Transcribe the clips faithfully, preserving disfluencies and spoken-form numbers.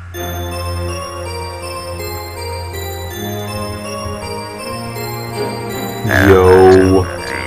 Yo.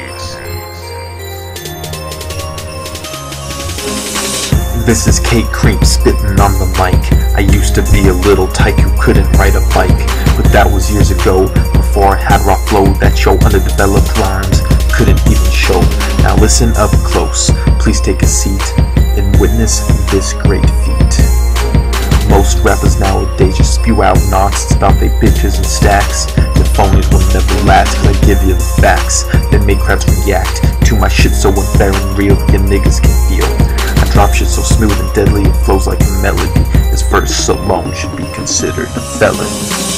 This is K Cream spitting on the mic. I used to be a little tyke who couldn't ride a bike, but that was years ago, before I had raw flow that your underdeveloped rhymes couldn't even show. Now listen up close, please take a seat and witness this great feat. Most rappers nowadays just spew out nonsense about they bitches and stacks. Your phonies will never last, cause I give you the facts. They make crowds react to my shit so unfair and real, your niggas can feel. I drop shit so smooth and deadly, it flows like a melody. This verse alone should be considered a felony.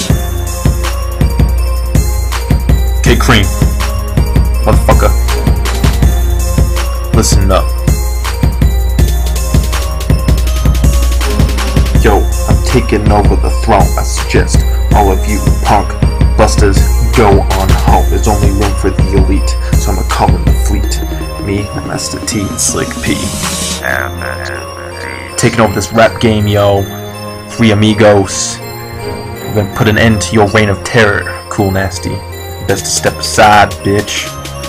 K Cream, motherfucker, listen up. Yo, I'm taking over the throne. I suggest all of you punk busters go on home. There's only room for the elite, so I'ma call in the fleet. Me, Master T, and Slick P. Taking over this rap game, yo. Three amigos. We're gonna put an end to your reign of terror, Cool Nasty. Best to step aside, bitch.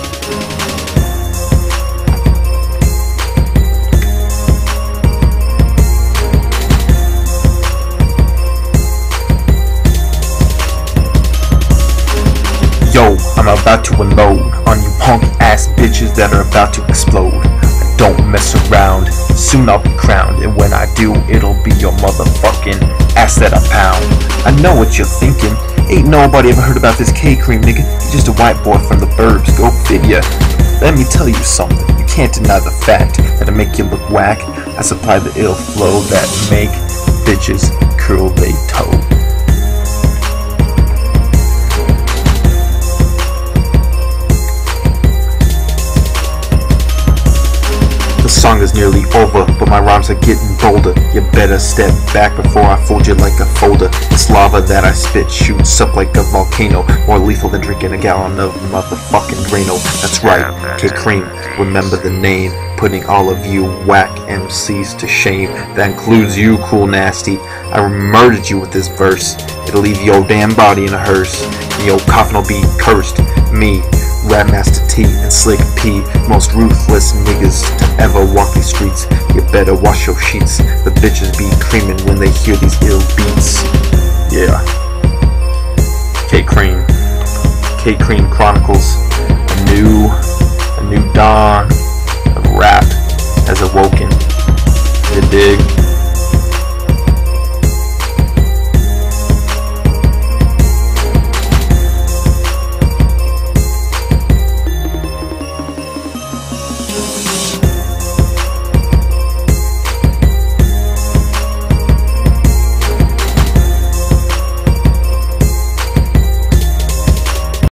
Yo, I'm about to unload on you punk ass bitches that are about to explode. I don't mess around, soon I'll be crowned, and when I do, it'll be your motherfucking ass that I pound. I know what you're thinking, ain't nobody ever heard about this K Cream nigga, he's just a white boy from the burbs, go figure. Let me tell you something, you can't deny the fact that I make you look whack. I supply the ill flow that make bitches curl they toe. The song is nearly over, but my rhymes are getting bolder. You better step back before I fold you like a folder. This lava that I spit shoots up like a volcano, more lethal than drinking a gallon of motherfucking Drano. That's right, K Cream, remember the name. Putting all of you whack M Cs to shame. That includes you, Cool Nasty. I murdered you with this verse. It'll leave your damn body in a hearse, and your coffin will be cursed. Me, Rap Master T, and Slick P, most ruthless niggas to ever walk these streets. You better wash your sheets. The bitches be creaming when they hear these ill beats. Yeah. K Cream. K Cream Chronicles. A new, a new dawn of rap has awoken. You dig?